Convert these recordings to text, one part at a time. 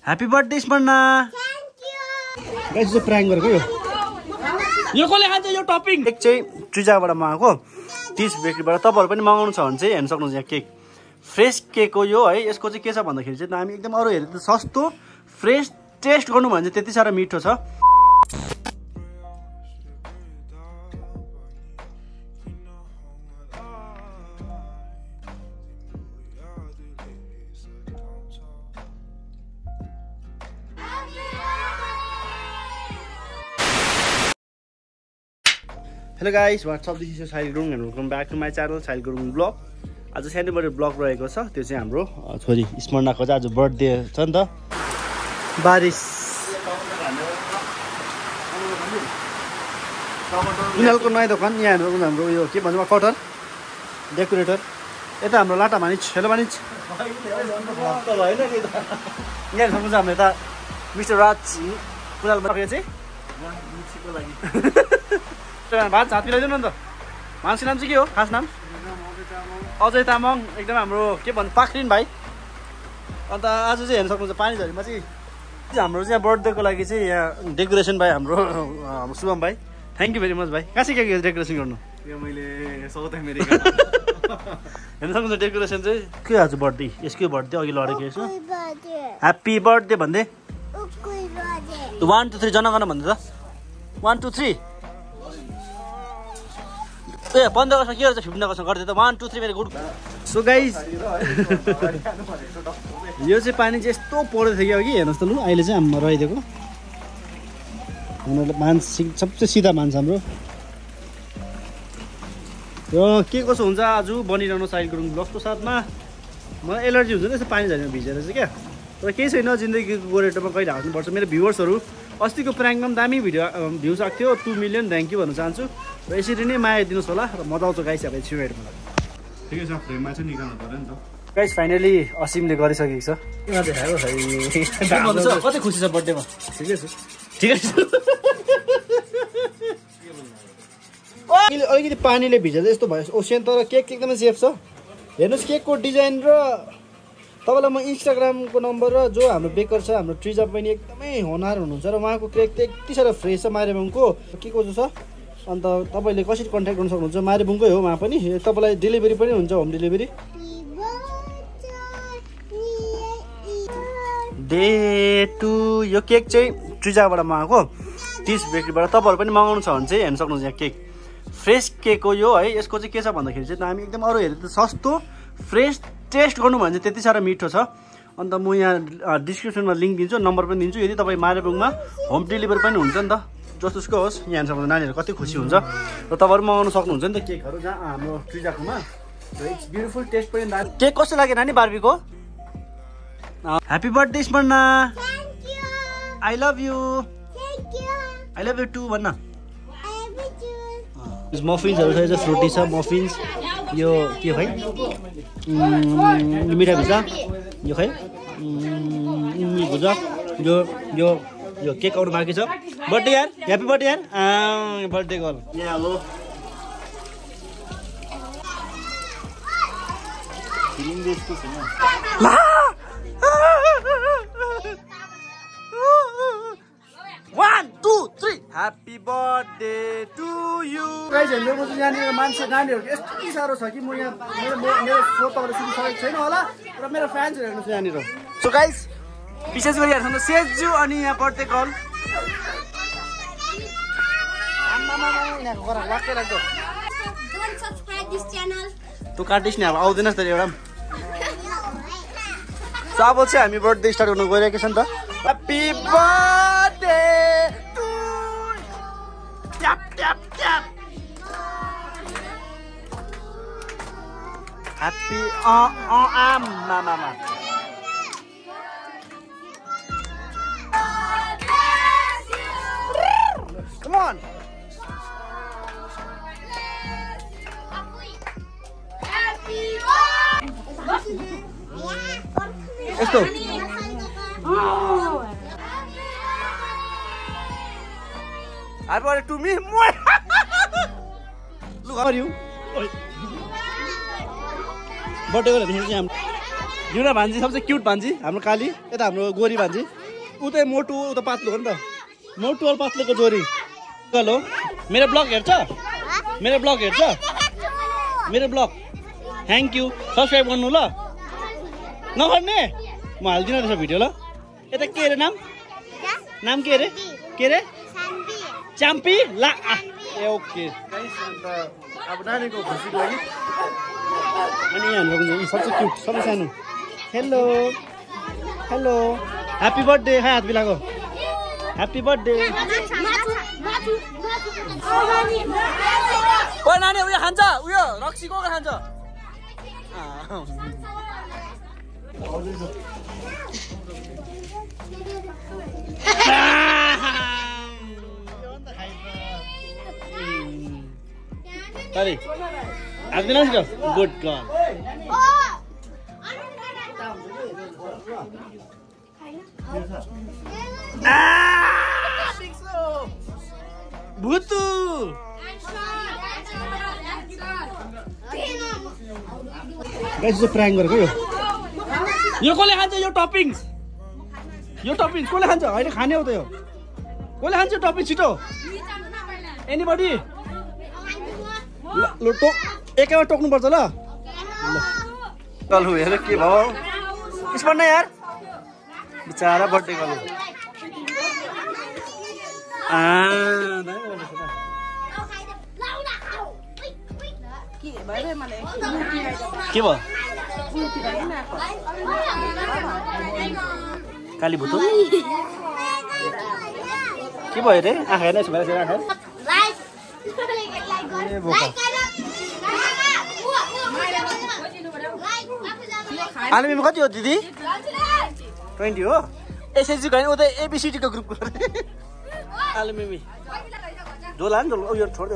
Happy birthday, Smyrna. Thank you. Guys, यो prank गरेको यो कसले खान्छ यो टपिङ केक चाहिँ ट्रिजाबाट मगाएको 30 बेकरीबाट तपाईहरु पनि मगाउनु छ भने चाहिँ हेर्न सक्नुहुन्छ यहाँ केक फ्रेश केक हो यो है यसको चाहिँ के छ भन्दाखेरि चाहिँ हामी एकदम अरु हेरे त सस्तो फ्रेश टेस्ट गर्नु भने चाहिँ त्यति साह्रो मिठो छ Hello guys, what's up? This is Sahil Gurung and welcome back to my channel Sahil Gurung vlog. आज सानोबडे ब्लग रहेको छ त्यो चाहिँ हाम्रो छोरी स्मर्नाको चाहिँ आज बर्थडे छ नि त बारिश उनीहरुको नयाँ दोकान यहाँ हाम्रो यो के भन्छ कटर डेकोरेटर यता हाम्रो लाटा मानिच हेलो मानिच यहाँ सक्नुहुन्छ हाम्रो यता मिस्टर राज कुनाल बर्खे चाहिँ मिक्सीको लागि भात हात मिलाइदिनु नि त मान्छे नाम चाहिँ के हो खास नाम अजय तामाङ एकदम हाम्रो के भन्नु पाखरिन भाइ अन्त आज चाहिँ हेर्न सक्नुहुन्छ पानी झरीमा चाहिँ हाम्रो चाहिँ बर्थडेको लागि चाहिँ यहाँ डेकोरेसन भाइ हाम्रो शुभम भाइ थ्याङ्क यू भेरी मच भाइ कहाँ चाहिँ के डेकोरेसन गर्नु यो मैले साउथ अमेरिका हेर्न सक्नुहुन्छ डेकोरेसन चाहिँ के आज बर्थडे यसको बर्थडे अघि लडेको यसो ह्याप्पी बर्थडे भन्दै 1 2 3 जनगण भन्दै त 1 2 3 ए 15 अगस्तमा के गर्छ 15 अगस्तमा गर्दै त 1 2 3 मेरो गुड सो गाइस यो चाहिँ पानी चाहिँ यस्तो पर्दै थियो कि अघि हेर्नुहोस् त लु अहिले चाहिँ हाम्रो रहिदिएको हाम्रो मान्छे सबसे सिधा मान्छे हाम्रो र के कसो हुन्छ आज बनिरहनु साइल गुरुङ ब्लगको साथमा मलाई एलर्जी हुन्छ नि यसो पानी झरीमा भिजेर चाहिँ क्या तर केही छैन जिन्दगीको गोरेटोमा कहिले हाँस्नुपर्छ मेरो भ्युवर्सहरू अस्तिको प्राङ्कमा पनि दामी भ्युज आएको थियो 2 मिलियन थ्याङ्क यू भन्न चाहन्छु र यसरी नै माया दिनुहोस् होला र मजा आउँछ गाइस अब छिमेट मलाई ठिकै छ फ्रेममा चाहिँ निकाल्नु पर्यो नि त गाइस फाइनली असिमले गरिसकेको छ कति खुसी छ बर्थडेमा ठिकै छ ठिकै छ अलिकति पानीले भिजेर यस्तो भयो ओसेन तर केक एकदमै सेफ छ हेर्नुहोस् केकको डिजाइन र तपाईँलाई म इन्स्टाग्रामको नम्बर र जो हाम्रो बेकर छ हाम्रो ट्रिजा पनि एकदमै होनार हुनुहुन्छ र उहाँको केक त यति साह्रो फ्रेस छ मारेबुङको के को छ अन्त तपाईँले कसरी कन्ट्याक्ट गर्न सक्नुहुन्छ मारेबुङकै हो उहाँ पनि तपाईँलाई डेलिभरी पनि हुन्छ होम डेलिभरी डे टु यो केक चाहिँ ट्रिजाबाट मगाएको 30 बेकरीबाट तपाईँहरू पनि मगाउनु छ भने चाहिँ हेर्न सक्नुहुन्छ यहाँ केक फ्रेस केक हो यो है यसको चाहिँ के छ भन्दाखेरि चाहिँ हामी एकदम अरू हेरे त सस्तो फ्रेस टेस्ट गर्नु भने चाहिँ त्यति साह्रो मिठो छ अन्त म यहाँ डिस्क्रिप्सनमा लिङ्क दिन्छु नम्बर पनि दिन्छु यदि तपाईँ मारेबुङमा होम डेलिभरी पनि हुन्छ नि त जसोसको होस् यहाँ सक्नुहुन्छ नानीहरू कति खुसी हुन्छ र तपाईँहरू मगाउनु सक्नुहुन्छ नि त केकहरू जहाँ हाम्रो ट्रिजाकोमा इट्स ब्युटिफुल टेस्ट पनि केक कस्तो लाग्यो नानी बार्बीको happy birthday Smarna I love you I love you too भन्न मफिन्सहरू छ फ्रुटी छ मफिन्स यो के खै मिठा भिजा यो खै भुजा यो यो यो केक आउनु बाँकी छ बर्थडे यार ह्याप्पी बर्थडे यार बर्थडे गर्ल यहाँ हो One, two, three. Happy birthday to you. Guys, मेरो चाहिँ यहाँनिर मान्छे नानीहरुको यति साह्रो छ कि म यहाँ मेरो फोटोहरु सुन्न सकेको छैन होला र मेरो फ्यान्सहरु हेर्नुस् यहाँनिर सो गाइस विशेष गरी हेर्नु सेजु अनि यहाँ बर्थडे कल आम्मा यहाँको गरा वाक्कै लाग्दो Don't subscribe this channel. तँ काटिस् नि अब आउँदैनस् त एउटा सो अब चाहिँ हामी बर्थडे स्टार्ट गर्न गइरहेको छ नि त happy birthday to tap tap tap happy मामा Come on. Esto. I brought it to me. Look, how are you? Birthday Yuna भान्जी सबसे क्युट भान्जी हाम्रो काली यता हाम्रो गोरी भान्जी उतै मोटु उता पातलो हो नि त मोटु और पातलोको जोरी हेलो मेरो ब्लग हेर्छ मेरो ब्लग हेर्छ मेरो ब्लग थ्याङ्क यू सब्सक्राइब गर्नु ल नगर्ने म हाल्दिनँ त्यसो भिडियो ल यता के अरे नाम के अरे च्याम्पी ला ए ओके अब नानीको खुसीको लागि अनि यहाँ हाम्रो सबसे क्युट सबसे सानो हेलो हेलो ह्याप्पी बर्थडे हात बिलाको ह्याप्पी बर्थडे ओ नानी उयो खान्छ उयो रक्सी को खान्छ अरे आउँदैन नि त गुड गर्ल भुतु गाइस यो प्राङ्क गरेको यो कसले खान्छ यो टपिङ्स कसले खान्छ होइन खाने हो त यो कसले खान्छ टपिङ छिटो एनीबडी ल एकैमा टोक्नुपर्छ ल कल हेर के भयो स्मर्ना यार बिचारा बर्थडे कल के भयो काली भुतो के भयो रे आँखा हेर्न यसो भएर आँखा ए बोका आलुमीमा कति हो दिदी 20 हो एसएसजी गएन उता एबिसिडीको ग्रुपको आलुमिमी झोल हाल्नु झोल उयो छोडिदेऊ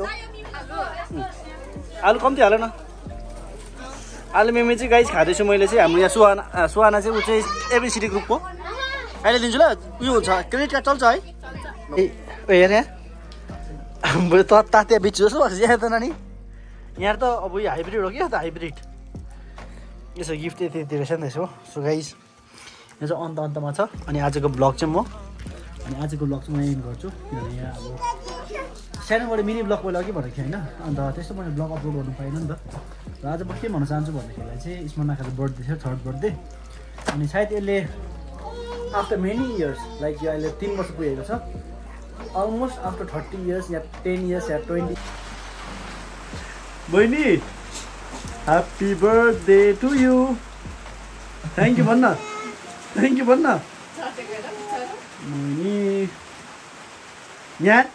आलु कम्ती हाल न आलुमिमी चाहिँ गाइस खाँदैछु मैले चाहिँ हाम्रो यहाँ सुहाना चाहिँ ऊ चाहिँ एबिसिडी ग्रुपको अहिले दिन्छु ल उयो हुन्छ क्रेडिट कार्ड चल्छ है ए हेर यहाँ तातिया बिच्छु जस्तो यहाँ त नानी यहाँ त अब यो हाइब्रिड हो कि त हाइब्रिड यसो गिफ्ट यति रहेछ नि त्यसो सो गाइस यो चाहिँ अन्तमा छ अनि आजको ब्लग चाहिँ म एन्ड गर्छु किनभने यहाँ अब सानोबाट मिनी ब्लग पहिला के भनेको थिएँ होइन अन्त त्यस्तो मैले ब्लग अपलोड गर्नु पाइनँ नि त र आज म के भन्न चाहन्छु भन्दाखेरिलाई चाहिँ स्मर्नाको बर्थडे थियो 3rd बर्थडे अनि सायद यसले आफ्टर मेनी इयर्स लाइक यो अहिले 3 वर्ष पुगेको छ अलमोस्ट आफ्टर 30 इयर्स या 10 इयर्स या 20 बहिनी happy birthday to you thank you भन्न बहिनी यहाँ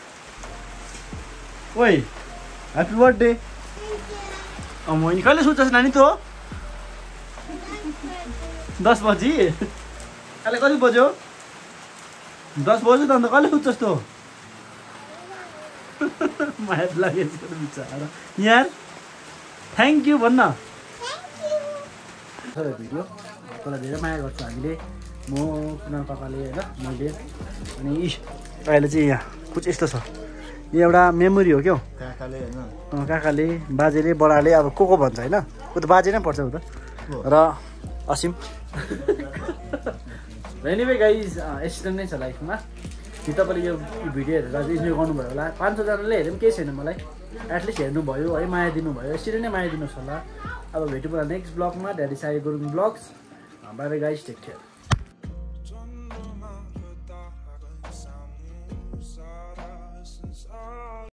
ओइ ह्याप्पी बर्थडे बहिनी कहिले सुत्छस् नानी त 10 बजी अहिले कति बज्यो 10 बज्यो त अन्त कहिले सुत्छस् त माया लागेको बिचारा यहाँ थ्याङ्क यू भन्न भिडियो तँलाई धेरै माया गर्छु हामीले म कुनाल काकाले होइन मैले अनि अहिले चाहिँ यहाँ कुछ यस्तो छ यो एउटा मेमोरी हो क्या काकाले बाजेले बडाले अब को भन्छ होइन ऊ त बाजे नै पर्छ ऊ त र असिम एनिवे गाइज यस्तो नै छ लाइफमा कि तपाईँले यो भिडियो हेरेर अझै इन्जोय गर्नुभयो होला 500जनाले हेरे पनि केही छैन मलाई एटलिस्ट हेर्नुभयो है माया दिनुभयो यसरी नै माया दिनुहोस् होला अब भेटौँ नेक्स्ट ब्लगमा daddy Sai Gurung blogs bye bye guys take care